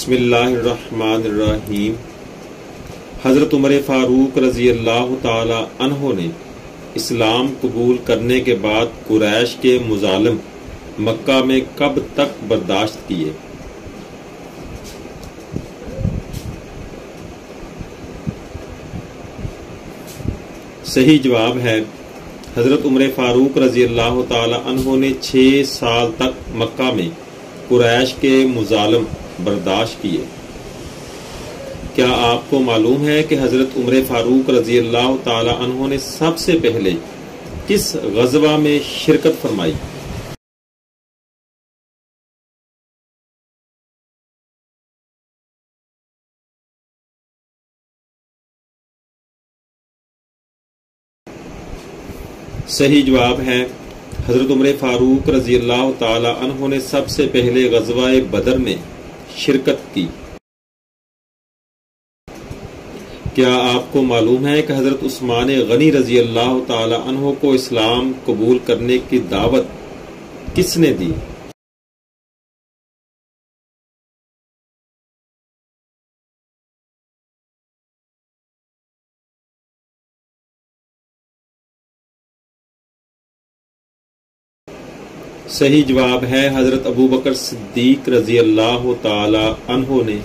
बिस्मिल्लाहिर्रहमानिर्रहीम। हज़रत उमर फ़ारूक रज़ी अल्लाह ताला अन्हो ने इस्लाम कबूल करने के बाद कुरैश के मुज़ालिम मक्का में कब तक बर्दाश्त किए? सही जवाब है हज़रत उमर फ़ारूक रज़ी अल्लाह ताला अन्हो ने 6 साल तक मक्का में कुरैश के मुज़ालिम बर्दाश्त किए। क्या आपको मालूम है कि हज़रत उमर फ़ारूक रज़ी अल्लाह ताला अन्हो ने सबसे पहले किस ग़ज़वा में शिरकत फरमाई? सही जवाब है हज़रत उमर फ़ारूक रज़ी अल्लाह ताला अन्हो ने सबसे पहले ग़ज़वा-ए बदर में शिरकत की। क्या आपको मालूम है कि हज़रत उस्मान गनी रज़ी अल्लाह ताला अन्हो को इस्लाम कबूल करने की दावत किसने दी? सही जवाब है हज़रत अबू बकर सिद्दीक रज़ी अल्लाह ताला अन्हो ने।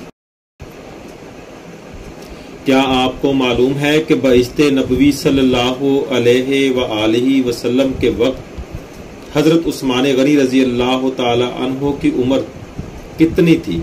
क्या आपको मालूम है कि बइश्ते नबवी सल्लल्लाहु अलैहि वआलिहि वसल्लम के वक्त हज़रत उस्मान गनी रज़ी अल्लाह ताला अन्हो की उम्र कितनी थी?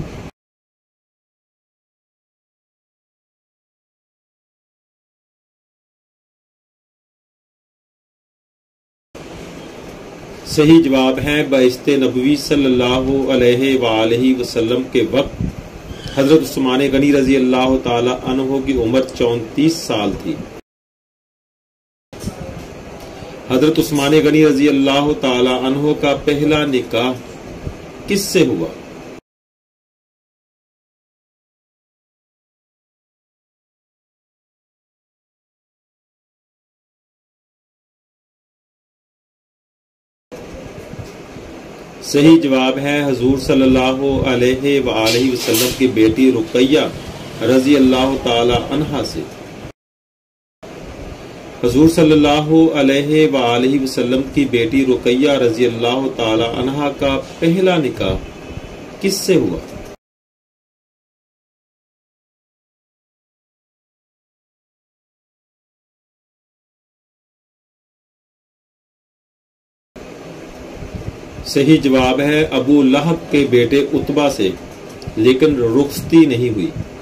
सही जवाब है बइश्ते नबवी सल्लल्लाहु अलैहि वआलिहि वसल्लम के वक्त हज़रत उस्मान गनी रज़ी अल्लाह ताला अन्हो की उम्र 34 साल थी। हज़रत उस्मान गनी रज़ी अल्लाह ताला अन्हो का पहला निकाह किससे हुआ? सही जवाब है हुज़ूर सल्लल्लाहु अलैहि वआलिहि वसल्लम की बेटी रुक़ैया रज़ी अल्लाह ताला अन्हा से। हुज़ूर सल्लल्लाहु अलैहि वआलिहि वसल्लम की बेटी रुक़ैया रज़ी अल्लाह ताला अन्हा का पहला निकाह किससे हुआ? सही जवाब है अबू लहब के बेटे उतबा से, लेकिन रुखसती नहीं हुई।